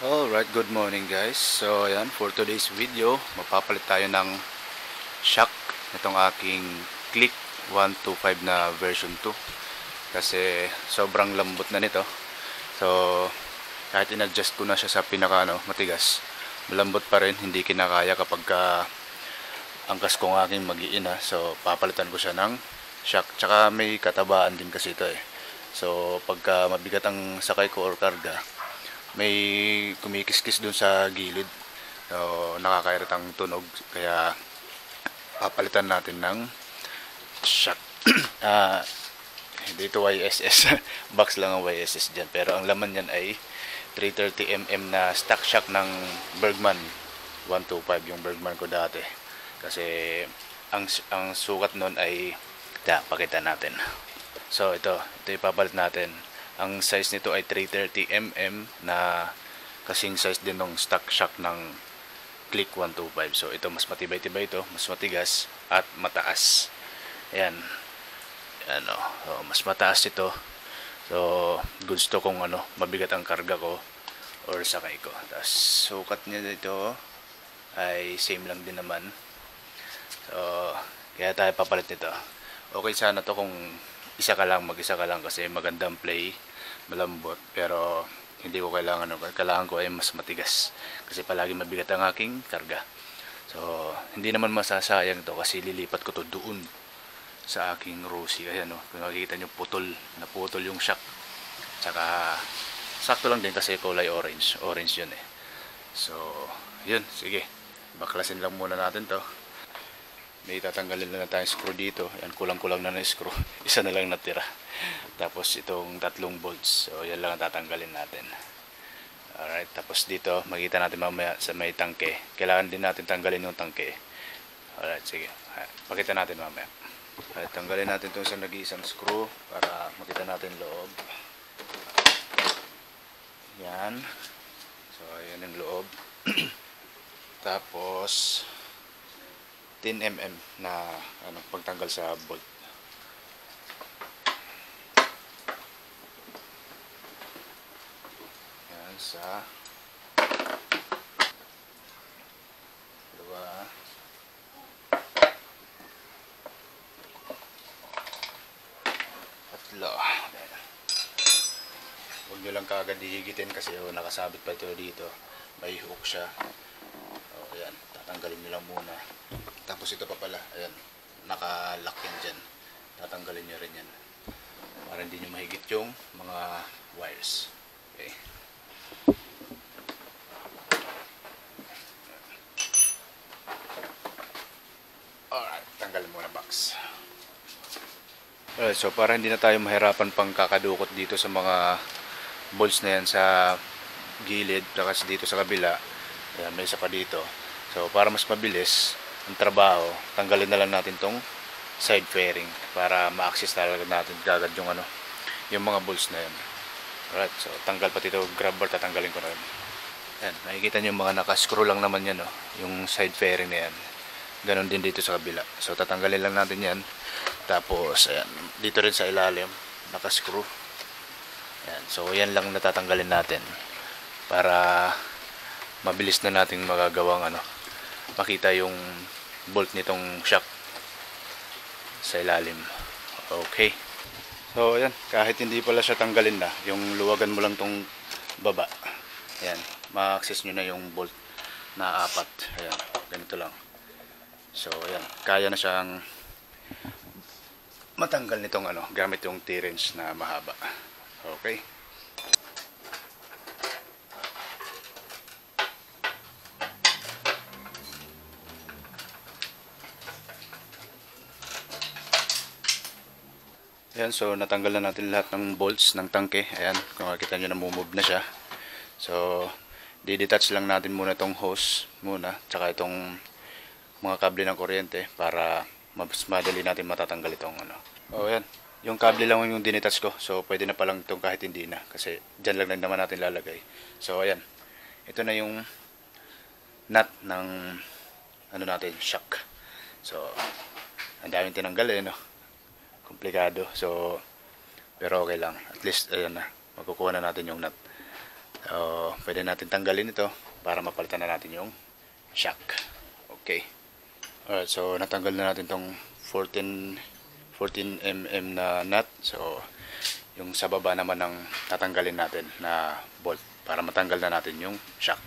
Alright, good morning guys. So ayan, for today's video, mapapalit tayo ng shock nitong aking Click 125 na version 2. Kasi sobrang lambot na nito. So kahit in-adjust ko na siya sa pinaka matigas, malambot pa rin, hindi kinakaya kapag angkas kong aking mag-iina. So papalitan ko siya ng shock. Tsaka may katabaan din kasi ito eh. So pagka mabigat ang sakay ko or karga, may kumikiskis dun sa gilid, so nakakairitang tunog, kaya papalitan natin ng shock. Hindi ito YSS box lang ang YSS dyan, pero ang laman yan ay 330mm na stock shock ng Bergman 125, yung Bergman ko dati, kasi ang sukat nun ay pakita natin. So ito ipapalit natin. Ang size nito ay 330mm na kasing size din ng stock shock ng Click 125. So ito mas matibay-tibay ito, mas matigas at mataas. Ayan. So, mas mataas ito. So gusto kong mabigat ang karga ko or sakay ko. Tapos sukat niya dito ay same lang din naman. So kaya tayo papalit nito. Okay sana to kung mag-isa ka lang kasi magandang play, malambot, pero hindi ko kailangan ko ay mas matigas kasi palagi mabigat ang aking karga. So hindi naman masasayang to kasi lilipat ko to doon sa aking Rosie. Ayan kung makikita nyo, naputol yung shock, tsaka sakto lang din kasi kulay orange yun eh. So yun, sige, baklasin lang muna natin to. May tatanggalin na tayong screw dito. Ayan, kulang-kulang na ng screw. Isa na lang natira. Tapos itong 3 bolts. So yan lang ang tatanggalin natin. Alright, tapos dito makita natin mamaya sa may tangke. Kailangan din natin tanggalin yung tangke. Alright, sige. Pakita natin mamaya. Alright, tanggalin natin itong sa nag-iisang screw para makita natin loob. Yan. So ayan yung loob. Tapos 10mm na pagtanggal sa bolt. Yan sa dalawa. Tatlo. Huwag nyo lang kaagad hihigitin kasi nakasabit pa ito dito. May hook siya. O yan, tatanggalin nyo lang muna. Tapos ito pa pala, ayan, naka-lock yan dyan. Tatanggalin nyo rin yan para hindi nyo mahigit yung mga wires. Okay. Alright, tanggalin muna box. Alright, so para hindi na tayo mahirapan pang kakadukot dito sa mga bolts na yan sa gilid, tapos dito sa kabila, ayan, may isa pa dito. So para mas mabilis ang trabaho, tanggalin na lang natin tong side fairing para ma-access talaga natin kagad yung mga bolts na yan. Alright, so tanggal pati ito grabber, tatanggalin ko na rin. Yan, nakikita nyo yung mga nakascrew lang naman yan, yung side fairing na yan. Ganon din dito sa kabila. So tatanggalin lang natin yan. Tapos ayan, dito rin sa ilalim nakascrew. Yan, so yan lang natatanggalin natin para mabilis na nating magagawang makita yung bolt nitong shock sa ilalim. Okay. So ayan, kahit hindi pala siya tanggalin na, yung luwagan mo lang tong baba. Ayan, ma-access nyo na yung bolt na 4. Ayan, ganito lang. So ayan, kaya na siyang matanggal nitong gamit yung T-wrench na mahaba. Okay. Ayan, so natanggal na natin lahat ng bolts ng tangke. Ayan, kung makikita nyo, namumove na siya. So di-detach lang natin muna itong hose muna, tsaka itong mga kable ng kuryente para mas madali natin matatanggal itong ayan, yung kable lang yung dinetach ko. So pwede na palang itong kahit hindi na, kasi dyan lang naman natin lalagay. So ayan, ito na yung nut ng natin, shock. So ang daming tinanggal komplikado. So pero okay lang, at least ayan na, makukuha na natin yung nut. Pwede natin tanggalin ito para mapalitan na natin yung shock. Okay. Alright, so natanggal na natin tong 14 mm na nut. So yung sa baba naman ng tatanggalin natin na bolt para matanggal na natin yung shock.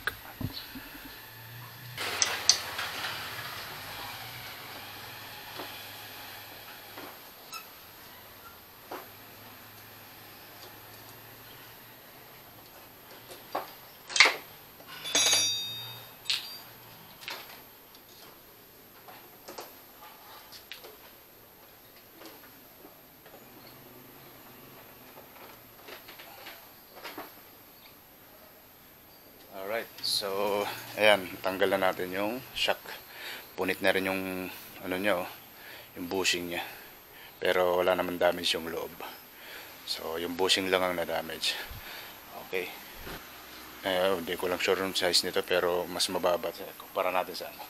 Alright, so ayan, tanggal na natin yung shock. Punit na rin yung ano niya, yung bushing niya. Pero wala naman damage yung loob. So yung bushing lang ang na-damage. Okay. Hindi ko lang sure yung size nito pero mas mababa kumpara natin sa ano.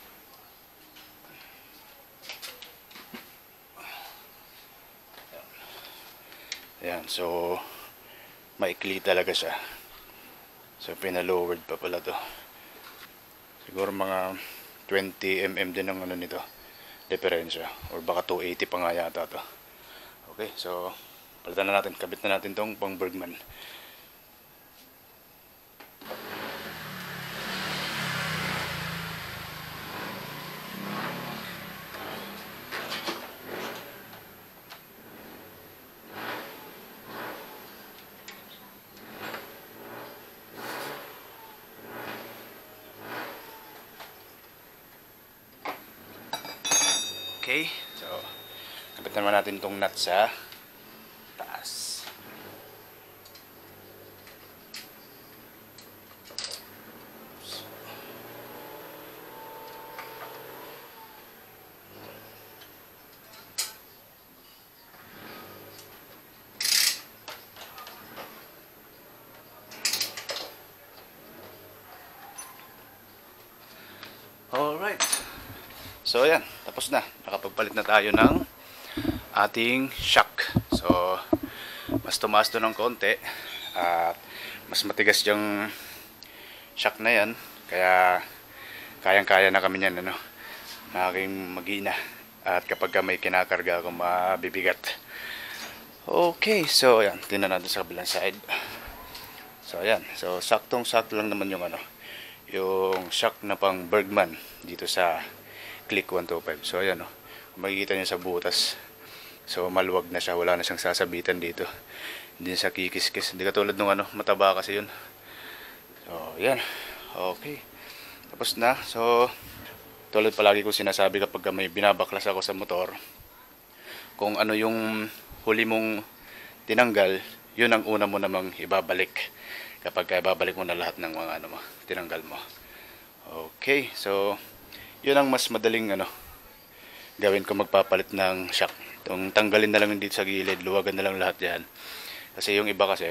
Ayan, so maikli talaga siya. So pinalowered pa pala to. Siguro mga 20 mm din ang ano nito, diferensya, or baka 280 pa nga yata to. Okay, so palitan na natin, kabit na natin tong pang Bergman. Okay, so kabit naman natin itong nut sa taas. Alright. So ayan, tapos na. Nakapagpalit na tayo ng ating shock. So mas tumaas doon ng konti at mas matigas yung shock na yan. Kaya kayang-kaya na kami niyan, ano, na aking mag-ina. At kapag may kinakarga akong mabibigat. Okay, so ayan, tingnan natin sa kabilang side. So ayan, so saktong-sakto lang naman yung ano, yung shock na pang Bergman dito sa Click 125. So ayan, kung makikita nyo sa butas, so maluwag na siya, wala na siyang sasabitan dito, hindi na siya kikis-kis, hindi katulad nung ano, mataba kasi yun. So ayan, okay, tapos na. So tulad palagi ko sinasabi kapag may binabaklas ako sa motor, kung ano yung huli mong tinanggal, yun ang una mo namang ibabalik kapag ibabalik mo na lahat ng mga ano mo, tinanggal mo. Okay, so yun ang mas madaling ano gawin kung magpapalit ng shock. Itong tanggalin na lang dito sa gilid, luwagan na lang lahat yan. Kasi yung iba kasi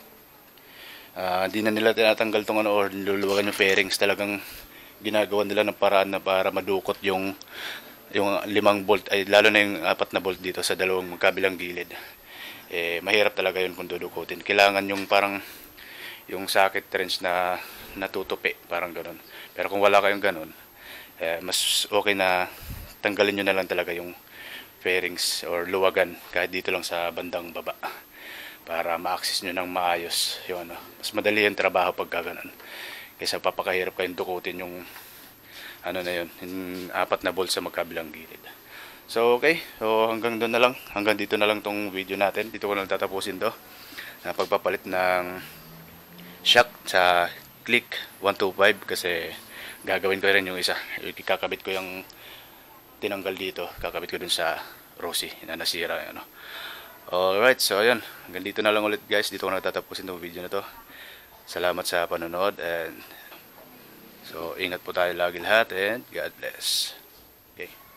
di na nila tinatanggal tong ano, or luluwagan yung fairings. Talagang ginagawa nila ng paraan na para madukot yung 5 bolt, ay lalo na yung 4 na bolt dito sa dalawang magkabilang gilid. Mahirap talaga yun kung dudukutin. Kailangan yung parang yung socket wrench na natutupi, parang ganun. Pero kung wala kayong ganun, mas okay na tanggalin nyo na lang talaga yung fairings or luwagan kahit dito lang sa bandang baba para ma-access nyo ng maayos yung ano. Mas madali yung trabaho pag gaganon kaysa papakahirap kayong dukutin yung ano na yun, yung 4 na bolt sa magkabilang gilid. So okay, so hanggang doon na lang, hanggang dito na lang tong video natin. Dito ko na tatapusin to na pagpapalit ng shock sa Click 125 kasi gagawin ko rin yung isa. Ikakabit ko yung tinanggal dito, kakabit ko dun sa Rosie na nasira, ano. Alright, so ayan, hanggang dito na lang ulit guys. Dito ko na tatapusin itong video na to. Salamat sa panonood, and so ingat po tayo lagi lahat, and God bless. Okay.